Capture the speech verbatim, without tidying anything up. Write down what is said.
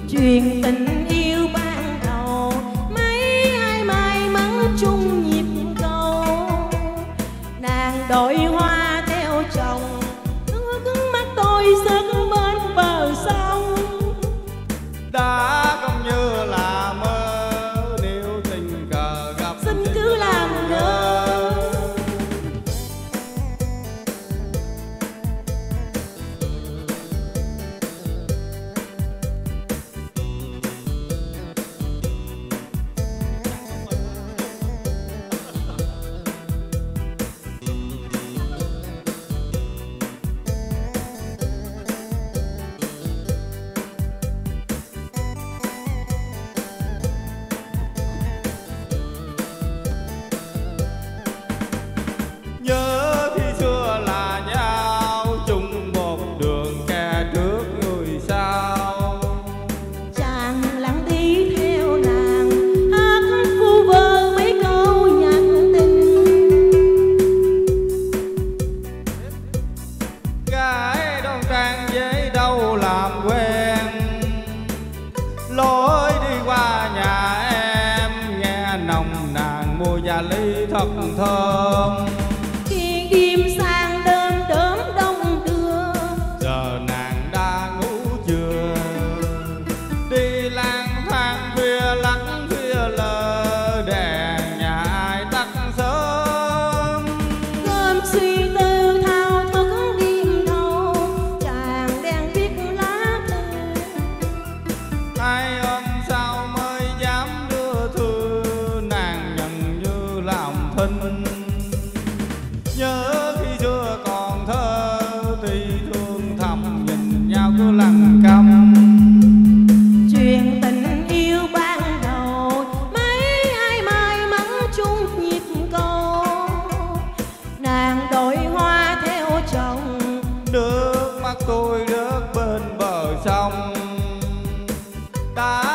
Chuyện tình yêu ban đầu mấy ai may mắn chung nhịp cầu, nàng đội hoa theo chồng nước mắt tôi rớt bên bờ sông. Đã không như là mơ nếu tình cờ gặp Xin cứ làm ngơ. Nhớ khi xưa là nhau chung một đường kẻ trước người sau. Chàng lặng đi theo nàng hát vu vơ mấy câu nhạc tình. Gái đông trang dễ đâu làm quen, lối đi qua nhà em nghe nồng nàn mùi trà ly thật thơm. Khi đêm sang đơm đớm đông đưa, Giờ nàng đã ngủ chưa? Đi lang thang khuya lắc khuya lờ, đèn nhà ai tắt sớm. cơm suy tư thao thức đêm thâu, chàng đang viết lá thư. Ai ôm sao mới dám đưa thư, nàng nhận như làm thinh. Nhớ khi xưa còn thơ thì thương thầm nhìn nhau cứ lặng câm. Chuyện tình yêu ban đầu mấy ai may mắn chung nhịp cầu, nàng đội hoa theo chồng Nước mắt tôi rớt bên bờ sông. Đã